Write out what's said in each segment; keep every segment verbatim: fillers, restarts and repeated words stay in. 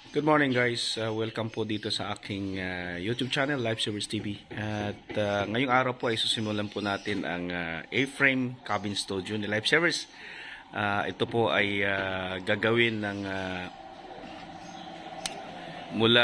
Good morning guys, uh, welcome po dito sa aking uh, YouTube channel, Lifesavers T V. At uh, ngayong araw po ay susimulan po natin ang uh, A-frame cabin studio ni Lifesavers. Uh, ito po ay uh, gagawin ng uh, mula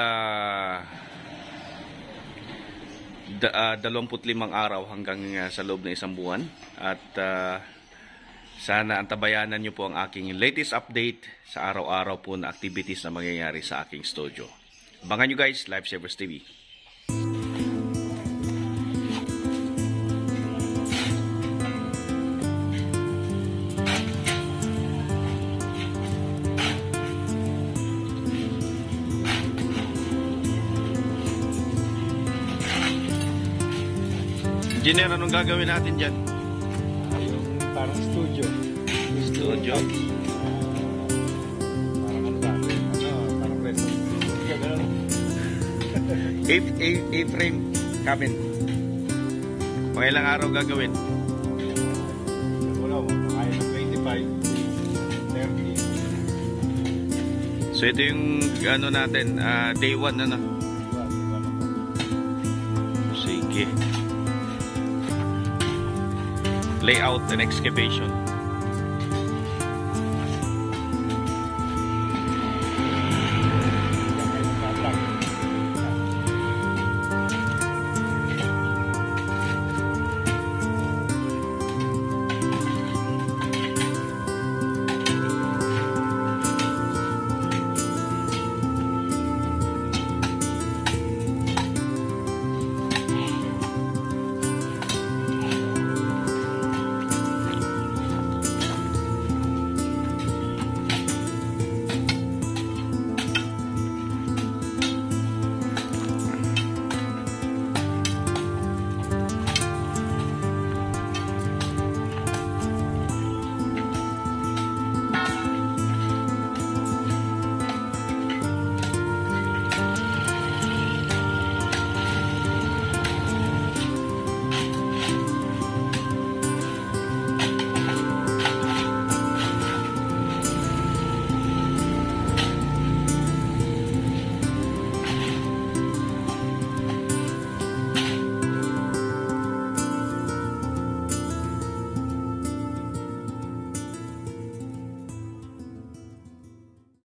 da, uh, dalawampu't limang araw hanggang uh, sa loob ng isang buwan. At uh, sana antabayanan nyo po ang aking latest update sa araw-araw po na activities na mangyayari sa aking studio. Abangan nyo guys, Lifesavers T V. Engineer, anong gagawin natin dyan? Parang studio. Studio. Parang ano ba? Ano, parang resto. A-frame cabin. Mga ilang araw gagawin? Wala mo. Kaya ng twenty-five, thirty. So ito yung ano natin, uh, day one ano? Sige. Layout and excavation.